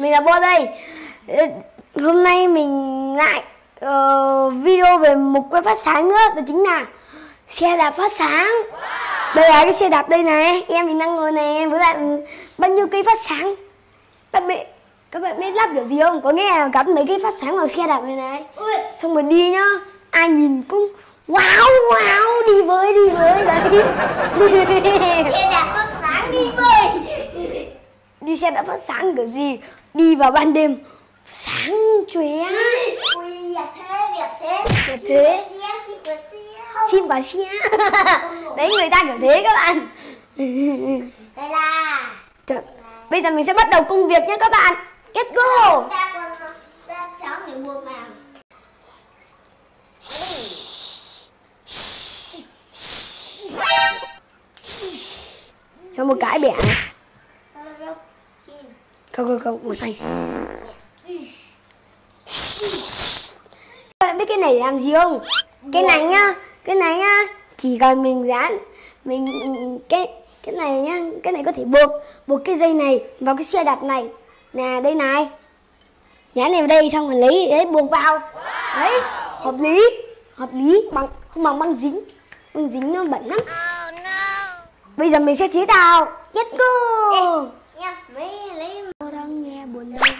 mình là Bo đây. Hôm nay mình lại video về một cái phát sáng nữa, đó chính là xe đạp phát sáng. Đây là cái xe đạp đây này, em mình đang ngồi này với lại bao nhiêu cây phát sáng. Các bạn biết lắp kiểu gì không? Có nghĩa là gắn mấy cây phát sáng vào xe đạp này này. Xong rồi đi nhá, ai nhìn cũng wow, đi với đấy. Xe đạp phát sáng đi với. Đi xe đạp phát sáng kiểu gì? Đi vào ban đêm sáng chóe. Ui, đẹp thế. Xin vào xe. Đấy, người ta kiểu thế các bạn. Đây là. Trời, bây giờ mình sẽ bắt đầu công việc nhé các bạn. Let's go. Ta còn cháu để buộc vào. Cho một cái bẻ này. Không, màu xanh. Các bạn biết cái này để làm gì không? Cái này nhá, chỉ cần mình dán cái này nhá, cái này có thể buộc cái dây này vào cái xe đạp này. Nè, đây này. Dán này vào đây xong rồi lấy đấy buộc vào. Đấy, hợp lý, không bằng băng dính. Băng dính nó bẩn lắm. Bây giờ mình sẽ chế tạo. Let's go. Em lấy Đang nghe buồn đâu.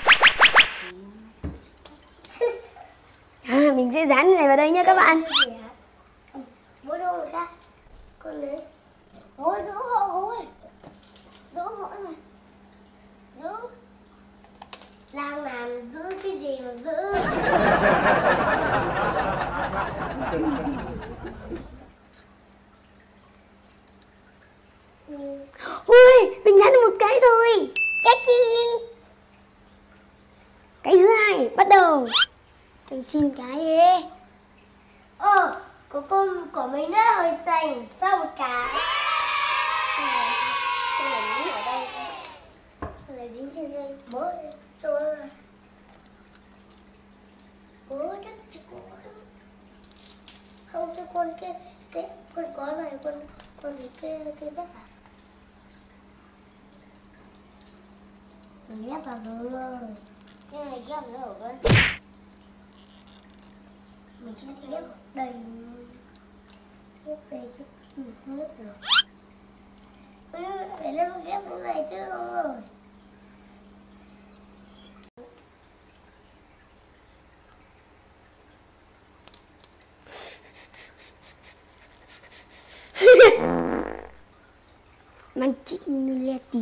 Mình sẽ dán cái này vào đây nhé các bạn. bố đâu rồi ta? Con lấy. Ôi, giữ hộ ơi. Giữ hộ này. Giữ. Đang làm giữ cái gì mà giữ. Ui, mình dán được một cái thôi. Cái gì? Cái thứ hai, bắt đầu. Tôi xin cái đi. Của mình rất hồi dành. Sao một cái? Cái này dính ở đây. Cái này dính trên đây. Bố cho này. Bố đất cho con. Không cho con cái con có này con cái ghép vào. Mình ghép vào rồi. Cái này ghép nữa ở bên. Mình sẽ ghép đầy. Ghép đầy cho mình hết rồi. Phải lên ghép cái này chứ không rồi. Mang chít le tịt.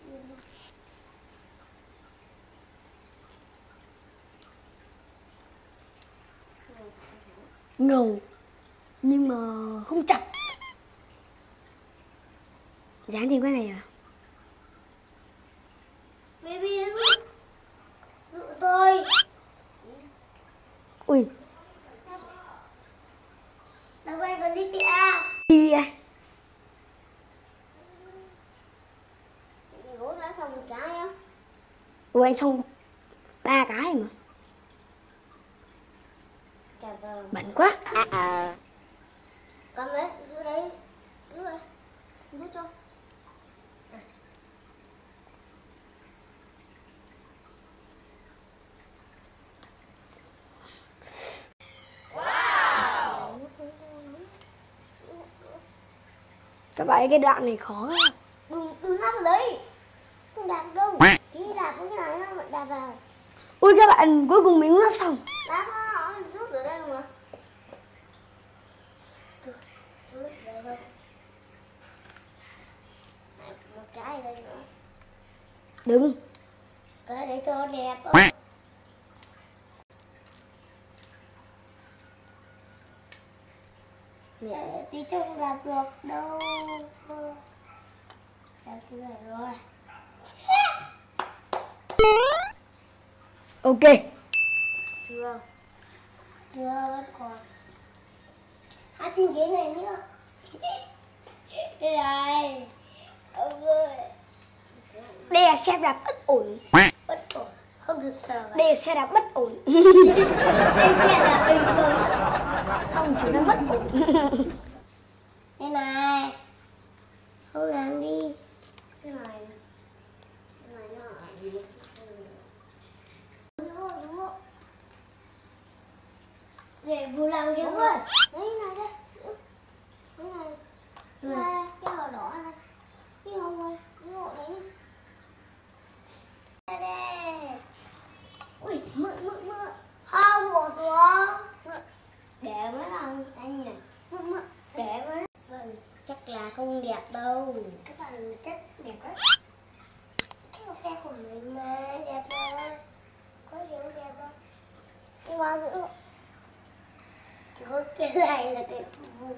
Ngầu nhưng mà không chặt. Dán thêm cái này à? Baby giữ tôi. Ui, Đang quay clip à? đi à. Gỗ đã xong một cái á. Ui, anh xong 3 cái mà. Bẩn quá. Cầm đấy, giữ đấy. Giữ đấy. Giữ cho. Các bạn cái đoạn này khó quá. Đừng lắp vào đấy. Không đạp đâu. Tí đạp cái này nó đạp vào. Ui các bạn, cuối cùng mình cũng lắp xong. Đạp nó rút ở đây mà. Một cái ở đây nữa. Đừng. Cái để cho đẹp. Để tí cho không đạp được đâu. Đạp cái này rồi. Ok. Chưa vẫn còn. Hát trên ghế này nữa. Đây này. Ông ơi. Đây là xe đạp bất ổn. Bất ổn. Không được sờ. Đây là xe đạp bất ổn. Đây xe đạp bình thường bất ổn. Không, chỉ ra bất ổn. Đây này. Không làm đi. Cái này nó ở gì? Để vừa làm cái rồi. Đấy này đây. Đấy này. Đây, cái màu đỏ này. Cái hồng này, cái hộ đấy nhá. Đây đây. Ui, mượn. Không, bỏ xuống. Để mới làm cái gì này. Mượn. Để mới. Vâng, chắc là không đẹp đâu. Các bạn chắc đẹp lắm. Xe của mình mà, đẹp mà. Có gì không đẹp không? Nhưng mà giữ chỉ có cái này là đẹp vui.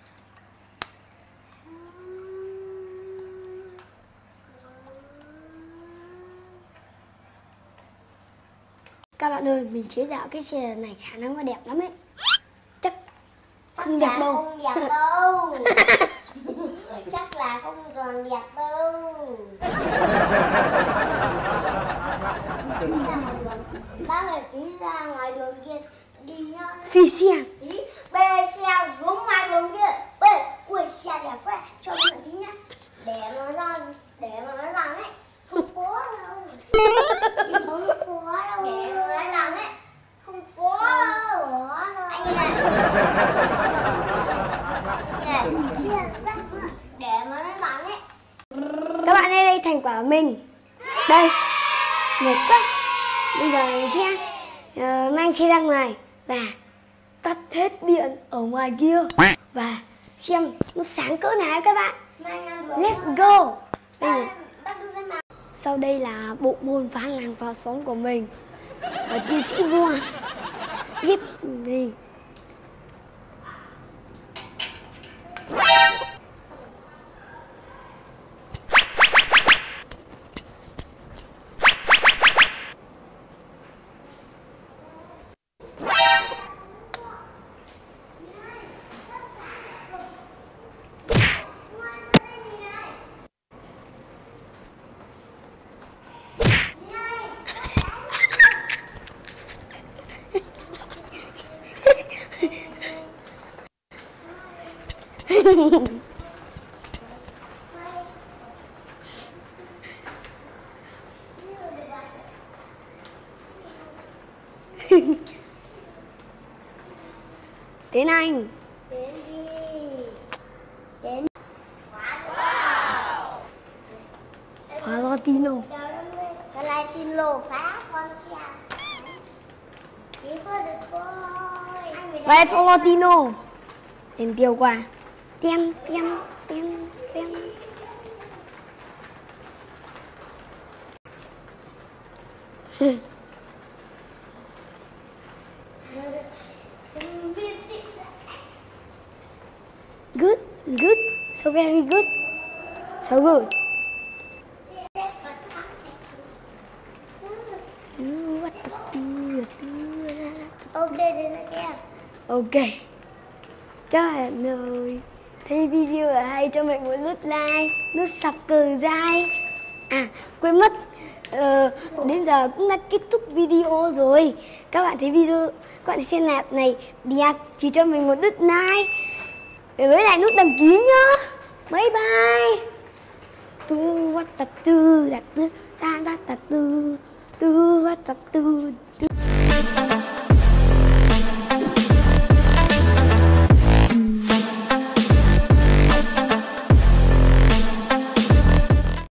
Các bạn ơi, mình chế tạo cái xe này khả năng nó đẹp lắm ấy. Chắc không đẹp đâu. Không đẹp đâu. Chắc là không còn đẹp đâu. Bác ơi, tí ra ngoài đường kia đi nhá. Phi xe. Tí bê xe xuống ngoài đường kia. Bê, ui xe đẹp quá. Cho mình tí nhá. Để mà nó rằng ấy. Không có đâu. Không có đâu. Để mà nó rằng ấy. Không có đâu. Anh này. Để mà nó rằng ấy. Các bạn ơi, đây thành quả của mình. Đây. Mệt quá. Bây giờ mình sẽ mang xe ra ngoài và tắt hết điện ở ngoài kia và xem nó sáng cỡ nào các bạn. Let's go. Bây giờ, sau đây là bộ môn phá làng phá xóm của mình. Và chiến sĩ vua biết gì. Tiến Anh. Đến đi. Đến. Valentino. Valentino phá con xe. Chỉ có được thôi. Vậy Valentino. Em tiêu qua. Tem. Good. So very good. So good. Ok, đến đây kia. Ok. Các bạn ơi, thấy video là hay cho mình một nút like, nút subscribe. À, quên mất. Đến giờ cũng đã kết thúc video rồi. Các bạn thấy video, các bạn xem nạp này đẹp thì cho mình một nút like với lại nút đăng ký nhá. Bye bye. Tu what ta tu da tu da da ta tu tu what ta tu.